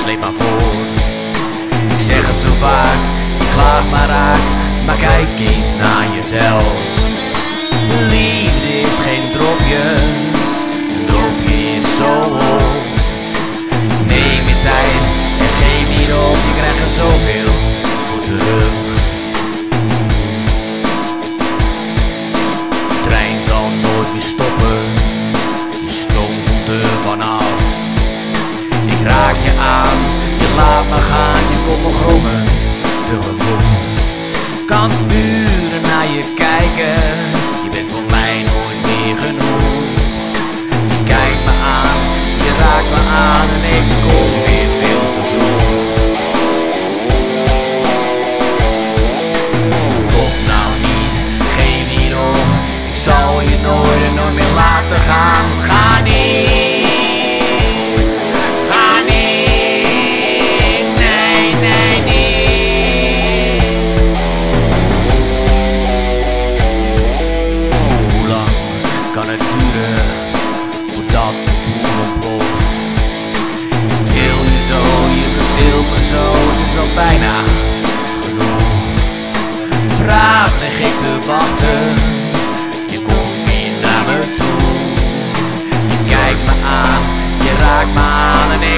sleep maar voor. Ik zeg het zo vaak, je klaagt maar raak, maar kijk eens naar jezelf. Liefde is geen dropje, een dropje is zo hoog. Neem je tijd en geef niet op, je krijgt er zoveel voor terug. De trein zal nooit meer stoppen, de stoom komt er vanaf. Ik raak je aan, je laat me gaan, je komt me grommen tegemoet. Kan uren naar je kijken, je bent voor mij nooit meer genoeg. Je kijkt me aan, je raakt me aan en ik kom weer veel te vroeg. Kom nou niet, geef niet om, ik zal je nooit en nooit meer laten gaan. Ga niet. Bijna genoeg. Braaf lig ik te wachten, je komt weer naar me toe. Je kijkt me aan, je raakt me aan en